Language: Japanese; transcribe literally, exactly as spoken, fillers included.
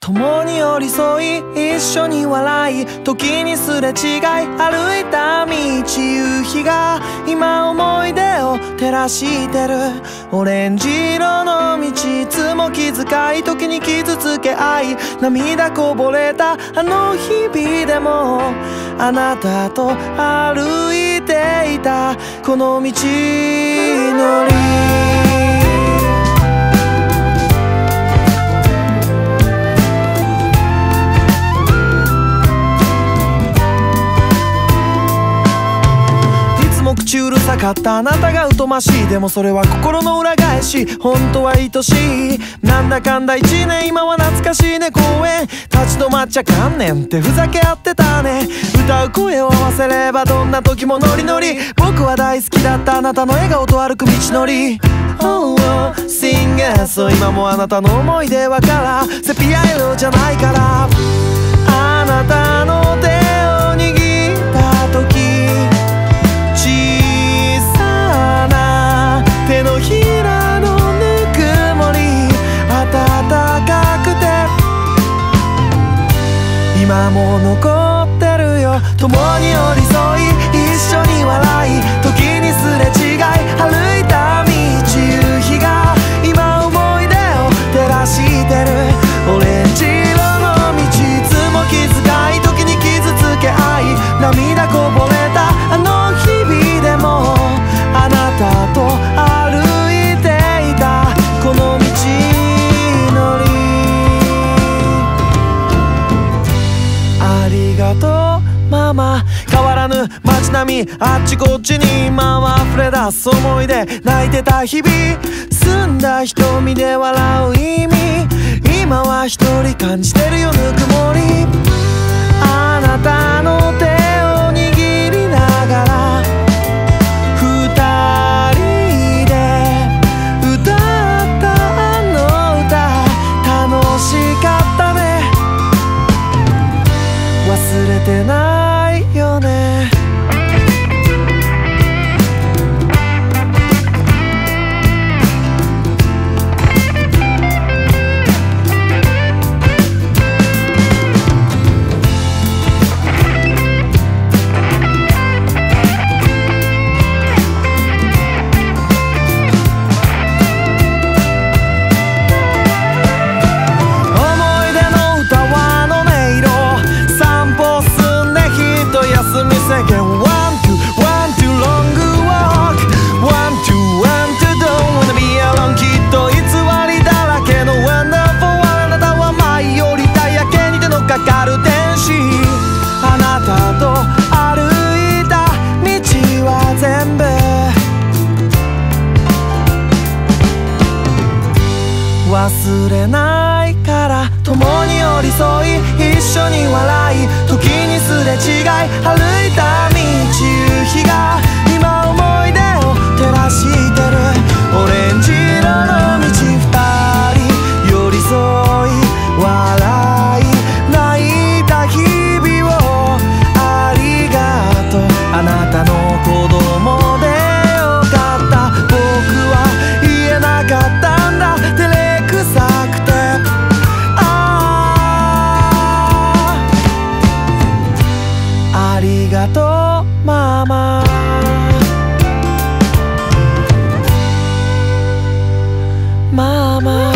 共に寄り添い一緒に笑い時にすれ違い歩いた道夕日が今思い出を照らしてるオレンジ色の道いつも気遣い時に傷つけ合い涙こぼれたあの日々でもあなたと歩いていたこの道のり口うるさかったあなたが疎ましいでもそれは心の裏返し本当は愛しいなんだかんだ一年今は懐かしいね公園立ち止まっちゃかんねんってふざけ合ってたね歌う声を合わせればどんな時もノリノリ僕は大好きだったあなたの笑顔と歩く道のり Oh, oh, sing it そう今もあなたの思い出はからセピア色じゃないからあなたの手を握った時手のひらのぬくもり暖かくて今も残ってるよ共に寄り添い一緒に笑い時にすれ違い歩いた道夕日が今思い出を照らしてるオレンジ色の道いつも気遣い時に傷つけ合い涙こぼれたあの日々でもあなたと歩いていたこの道のりありがとうママ変わらぬ街並みあっちこっちに今は溢れ出す思い出泣いてた日々澄んだ瞳で笑う意味今は一人感じてるよぬくもりあなたの手を握りながら忘れてないよね忘れないから共に寄り添い一緒に笑い時にすれ違い歩いた道夕日が今思い出を照らしてるオレンジ色の道二人寄り添い笑い泣いた日々をありがとうあなたの子供でよかった僕は言えなかったんだ照れくさくてああありがとうママママ